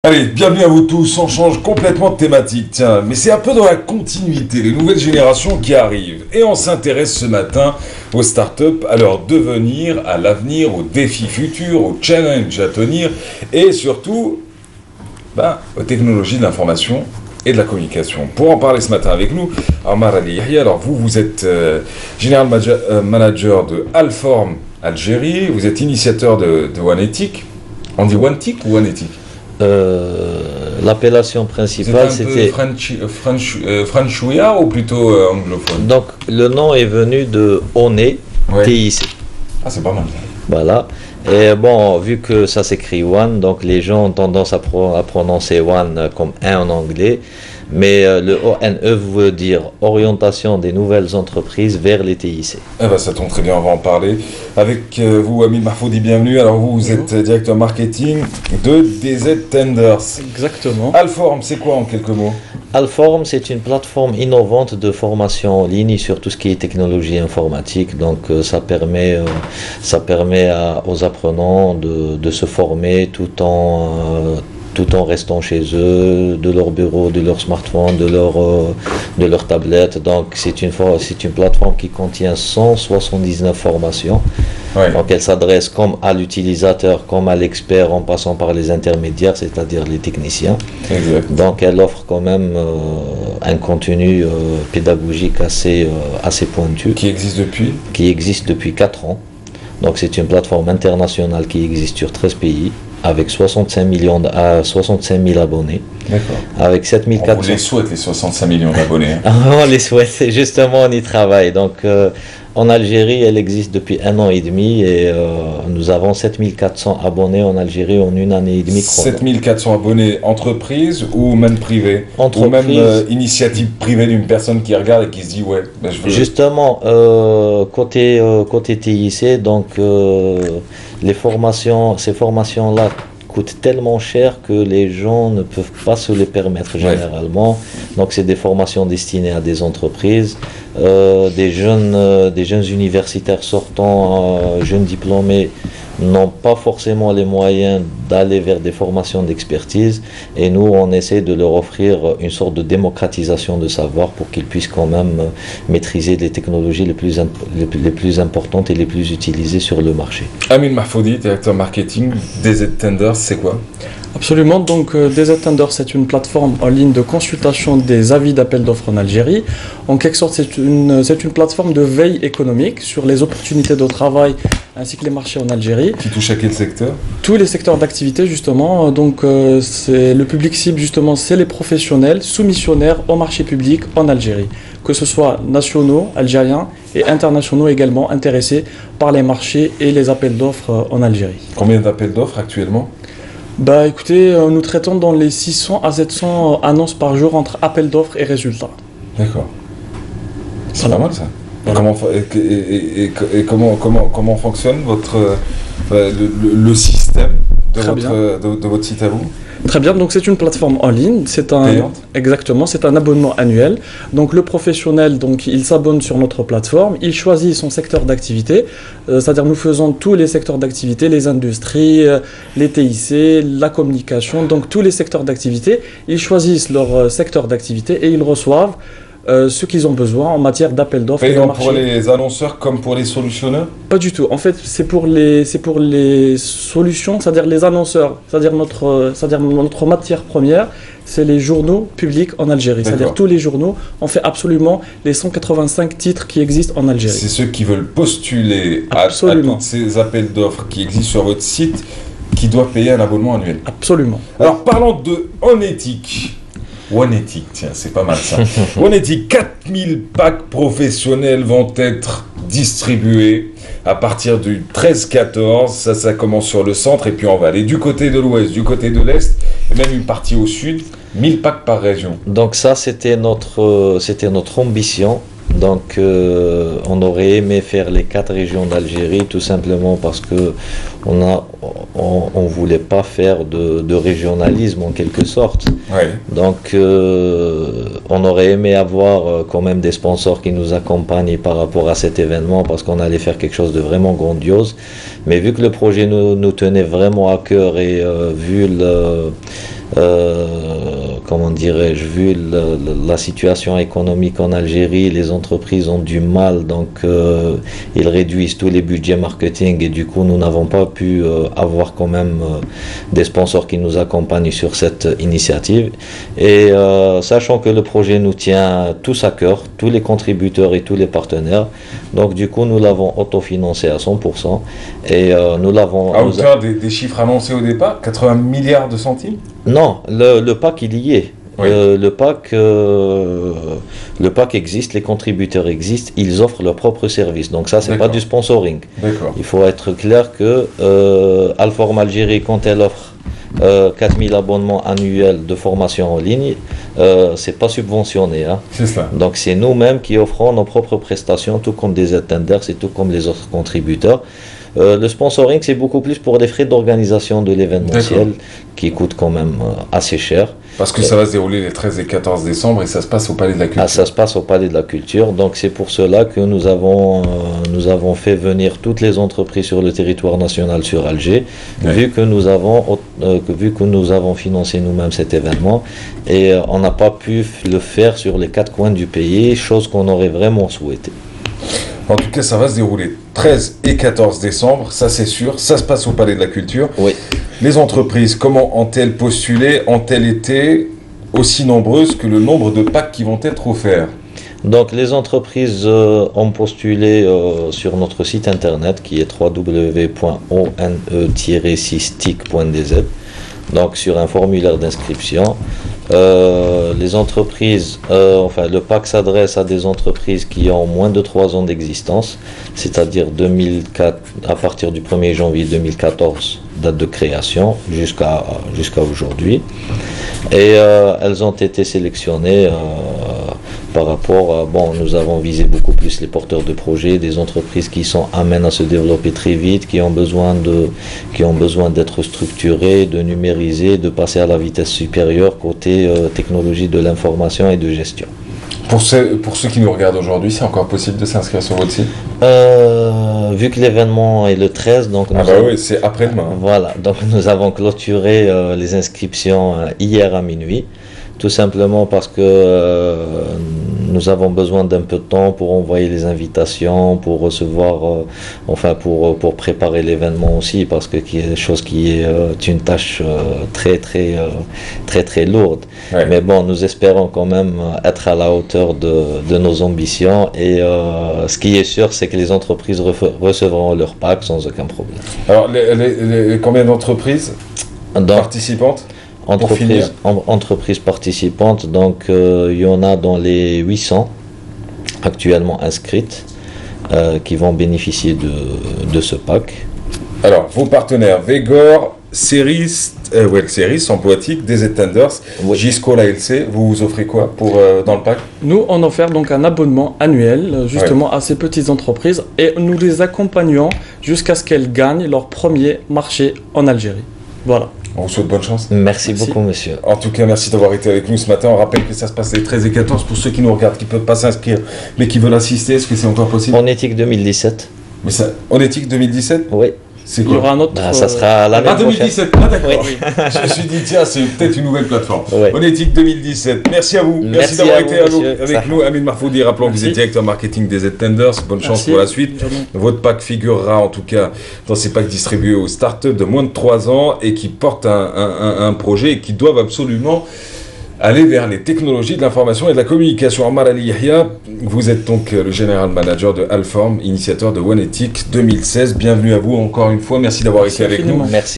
Allez, bienvenue à vous tous, on change complètement de thématique, tiens, mais c'est un peu dans la continuité, les nouvelles générations qui arrivent. Et on s'intéresse ce matin aux startups, à leur devenir, à l'avenir, aux défis futurs, aux challenges à tenir, et surtout, aux technologies de l'information et de la communication. Pour en parler ce matin avec nous, Ammar Ali Yahya, alors vous êtes General Manager de Alform Algérie, vous êtes initiateur de OneEthic. On dit OneEthic ou OneEthic? L'appellation principale c'était Franchouilla ou plutôt anglophone? Donc le nom est venu de ONE, Ouais. TIC. Ah, c'est pas mal. Voilà. Et bon, vu que ça s'écrit One, donc les gens ont tendance à prononcer One comme un en anglais. Mais le ONE veut dire Orientation des nouvelles entreprises vers les TIC. Eh ben, ça tombe très bien, on va en parler. Avec vous, Amine Mahfoudi, bienvenue. Alors vous êtes directeur marketing de DZ Tenders. Exactement. Alform, c'est quoi en quelques mots? Alform, c'est une plateforme innovante de formation en ligne sur tout ce qui est technologie informatique. Donc ça permet aux apprenants de se former tout en restant chez eux, de leur bureau, de leur smartphone, de leur tablette. Donc c'est une plateforme qui contient 179 formations. Ouais. Donc elle s'adresse comme à l'utilisateur, comme à l'expert, en passant par les intermédiaires, c'est-à-dire les techniciens. Exact. Donc elle offre quand même un contenu pédagogique assez pointu. Qui existe depuis? Qui existe depuis 4 ans. Donc c'est une plateforme internationale qui existe sur 13 pays, avec 65 000 abonnés, D'accord. avec 7400... On vous les souhaite, les 65 millions d'abonnés. On les souhaite, justement on y travaille. Donc en Algérie, elle existe depuis 1 an et demi et nous avons 7400 abonnés en Algérie en 1 année et demie. 7400 abonnés, entreprise ou même privé? Entreprise. Ou même initiative privée d'une personne qui regarde et qui se dit ouais, je veux... Justement, côté TIC, donc ces formations-là coûtent tellement cher que les gens ne peuvent pas se les permettre généralement. Donc c'est des formations destinées à des entreprises, des jeunes universitaires sortants, jeunes diplômés n'ont pas forcément les moyens d'aller vers des formations d'expertise, et nous on essaie de leur offrir une sorte de démocratisation de savoir pour qu'ils puissent quand même maîtriser les technologies les plus importantes et les plus utilisées sur le marché. Amine Mahfoudi, directeur marketing, DZ Tenders, c'est quoi? Absolument. Donc, DZ Tender, c'est une plateforme en ligne de consultation des avis d'appel d'offres en Algérie. En quelque sorte, c'est une plateforme de veille économique sur les opportunités de travail ainsi que les marchés en Algérie. Qui touche à quel secteur? Tous les secteurs d'activité, justement. Donc, c'est le public cible, justement, c'est les professionnels soumissionnaires au marché public en Algérie. Que ce soit nationaux, algériens et internationaux également intéressés par les marchés et les appels d'offres en Algérie. Combien d'appels d'offres actuellement? Écoutez, nous traitons dans les 600 à 700 annonces par jour entre appels d'offres et résultats. D'accord. C'est Voilà. pas mal ça. Voilà. Comment fonctionne le système de votre site à vous? Très bien, donc c'est une plateforme en ligne, Payante. exactement, c'est un abonnement annuel. Donc le professionnel, donc il s'abonne sur notre plateforme, il choisit son secteur d'activité, c'est-à-dire nous faisons tous les secteurs d'activité, les industries, les TIC, la communication, donc tous les secteurs d'activité, ils choisissent leur secteur d'activité et ils reçoivent ce qu'ils ont besoin en matière d'appel d'offres et de Payant marché. pour les annonceurs comme pour les solutionneurs? Pas du tout. En fait, c'est pour les solutions, c'est-à-dire les annonceurs, c'est-à-dire notre matière première, c'est les journaux publics en Algérie. C'est-à-dire D'accord. tous les journaux, on fait absolument les 185 titres qui existent en Algérie. C'est ceux qui veulent postuler à Absolument. tous ces appels d'offres qui existent sur votre site qui doivent payer un abonnement annuel. Absolument. Alors parlons de OneEthic. OneEthic, tiens, c'est pas mal ça. OneEthic, 4000 packs professionnels vont être distribués à partir du 13-14. Ça commence sur le centre et puis on va aller du côté de l'ouest, du côté de l'est et même une partie au sud. 1000 packs par région. Donc ça c'était notre ambition. Donc on aurait aimé faire les 4 régions d'Algérie, tout simplement parce que on voulait pas faire de régionalisme en quelque sorte. Ouais. Donc on aurait aimé avoir quand même des sponsors qui nous accompagnent par rapport à cet événement, parce qu'on allait faire quelque chose de vraiment grandiose. Mais vu que le projet nous tenait vraiment à cœur et vu comment dirais-je, vu la situation économique en Algérie, les entreprises ont du mal, donc ils réduisent tous les budgets marketing et du coup nous n'avons pas pu avoir quand même des sponsors qui nous accompagnent sur cette initiative. Et sachant que le projet nous tient tous à cœur, tous les contributeurs et tous les partenaires, donc du coup nous l'avons autofinancé à 100% et nous l'avons... À hauteur des chiffres annoncés au départ, 80 milliards de centimes? Non, le pack il y est. Oui. Le pack existe, les contributeurs existent, ils offrent leur propre service. Donc ça, c'est pas du sponsoring. D'accord. Il faut être clair que Alform Algérie, quand elle offre 4000 abonnements annuels de formation en ligne, c'est pas subventionné. Hein. C'est ça. Donc c'est nous-mêmes qui offrons nos propres prestations, tout comme des attenders et tout comme les autres contributeurs. Le sponsoring, c'est beaucoup plus pour les frais d'organisation de l'événementiel qui coûtent quand même assez cher. Parce que ça va se dérouler les 13 et 14 décembre et ça se passe au Palais de la Culture. Ah, ça se passe au Palais de la Culture. Donc c'est pour cela que nous avons fait venir toutes les entreprises sur le territoire national sur Alger, vu que nous avons financé nous-mêmes cet événement et on n'a pas pu le faire sur les 4 coins du pays, chose qu'on aurait vraiment souhaité. En tout cas, ça va se dérouler 13 et 14 décembre, ça c'est sûr. Ça se passe au Palais de la Culture. Oui. Les entreprises, comment ont-elles postulé? Ont-elles été aussi nombreuses que le nombre de packs qui vont être offerts? Donc les entreprises ont postulé sur notre site internet qui est www.one-6tic.dz, donc sur un formulaire d'inscription. Les entreprises, le pack s'adresse à des entreprises qui ont moins de 3 ans d'existence, c'est-à-dire 2004, à partir du 1er janvier 2014, date de création, jusqu'à aujourd'hui. Et elles ont été sélectionnées par rapport à, nous avons visé beaucoup plus les porteurs de projets, des entreprises qui sont amènes à se développer très vite, qui ont besoin d'être structurées, de numériser, de passer à la vitesse supérieure côté technologie de l'information et de gestion. Pour ceux qui nous regardent aujourd'hui, c'est encore possible de s'inscrire sur votre site? Vu que l'événement est le 13, donc oui, c'est après-demain. Voilà, donc nous avons clôturé les inscriptions hier à minuit. Tout simplement parce que nous avons besoin d'un peu de temps pour envoyer les invitations, pour recevoir, pour préparer l'événement aussi, parce que c'est quelque chose qui est une tâche très lourde. Ouais. Mais bon, nous espérons quand même être à la hauteur de nos ambitions et ce qui est sûr, c'est que les entreprises recevront leur pack sans aucun problème. Alors, combien d'entreprises participantes? Entreprises participantes, donc il y en a dans les 800 actuellement inscrites qui vont bénéficier de ce pack. Alors, vos partenaires, Vegor, Ceris, Emploatic, DZ Tenders, Gisco, l'ALC, vous offrez quoi dans le pack? Nous, on offre donc un abonnement annuel justement à ces petites entreprises et nous les accompagnons jusqu'à ce qu'elles gagnent leur premier marché en Algérie. Voilà. On vous souhaite bonne chance. Merci beaucoup, monsieur. En tout cas, merci d'avoir été avec nous ce matin. On rappelle que ça se passe les 13 et 14 pour ceux qui nous regardent, qui ne peuvent pas s'inscrire, mais qui veulent assister. Est-ce que c'est encore possible? En éthique 2017. Mais ça, en éthique 2017? Oui. C'est quoi? Il y aura un autre. Ça sera l'année prochaine. 2017. Ah, d'accord. Oui. Je me suis dit, tiens, c'est peut-être une nouvelle plateforme. Onétique 2017. Merci à vous. Merci d'avoir été avec nous. Amin Marfoudi, rappelons que vous êtes directeur marketing des Z-Tenders. Bonne chance pour la suite. Votre pack figurera en tout cas dans ces packs distribués aux startups de moins de 3 ans et qui portent un projet et qui doivent absolument aller vers les technologies de l'information et de la communication. Ammar Ali Yahya, vous êtes donc le général manager de Alform, initiateur de One Ethic 2016. Bienvenue à vous encore une fois. Merci d'avoir été avec nous. Merci.